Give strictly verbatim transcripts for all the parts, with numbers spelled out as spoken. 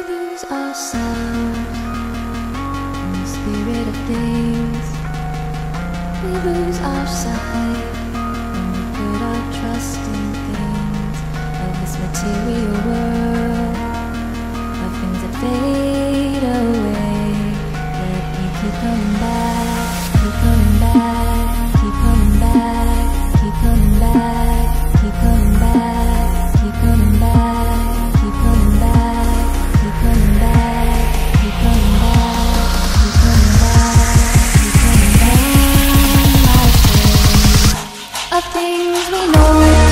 lose ourselves in the spirit of things. We lose our sight when we put our trust in things of this material world, of things that fade away. Yet we keep coming back, keep coming back, keep coming back, keep coming back, keep coming back, keep coming back, keep coming back, keep coming back, keep coming back, keep coming back, keep coming back. Of things we know.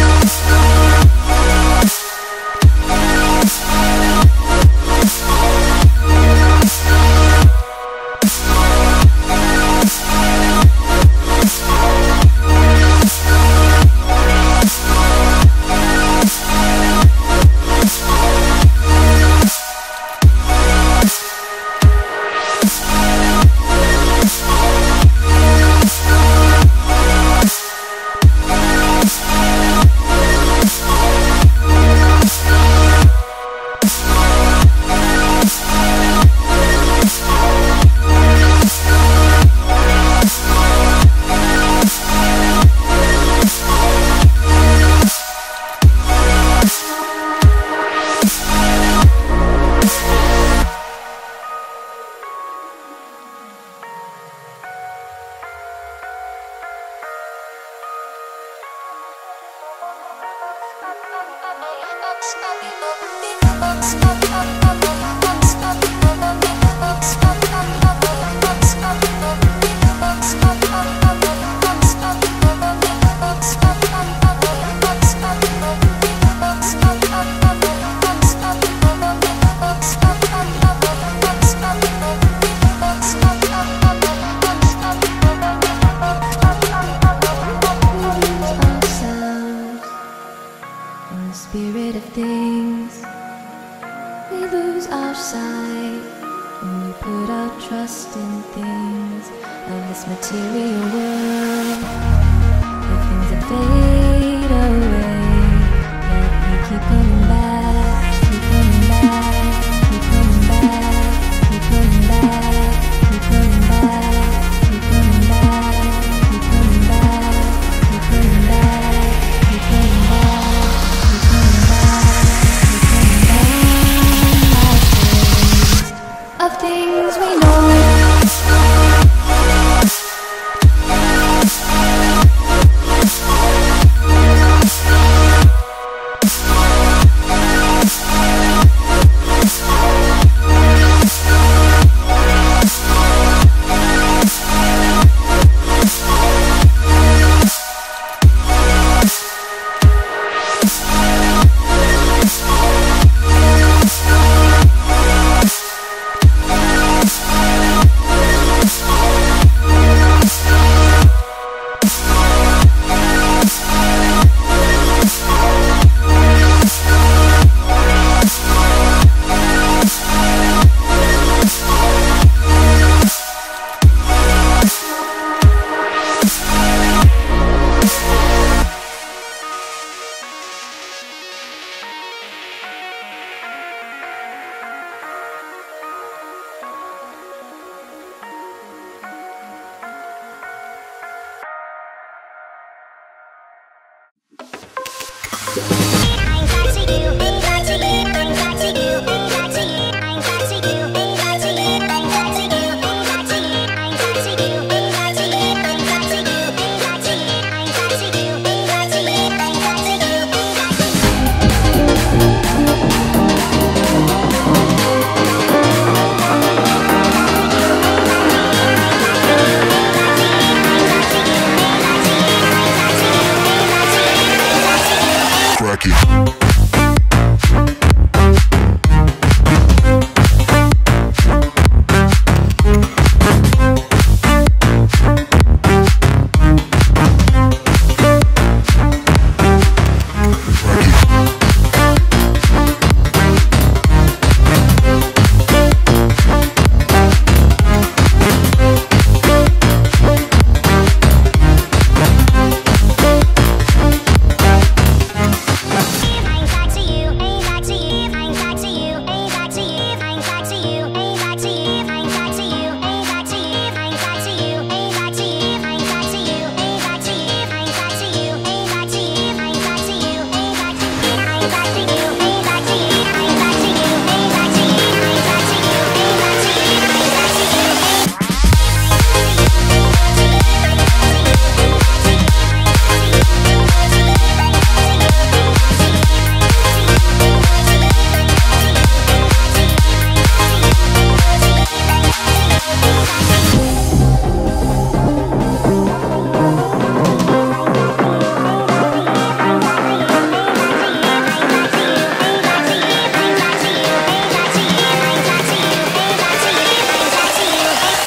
Spirit of things, we lose our sight when we put our trust in things of this material world, the things that fade away. Yet we keep coming back, keep coming back, keep coming back, keep coming back, keep coming back, keep coming back, keep coming back, keep coming back, keep coming back. Of things we know.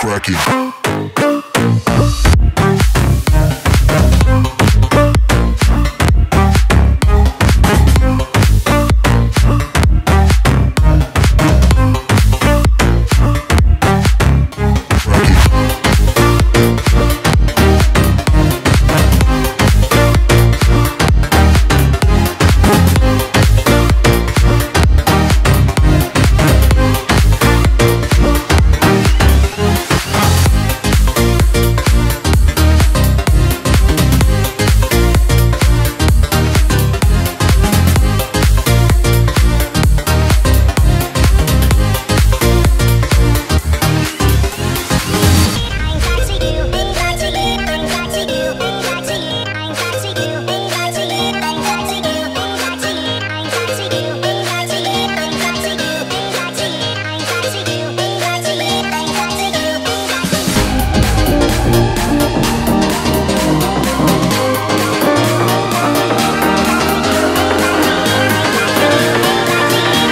cracking.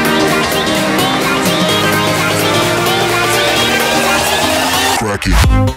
Cracking.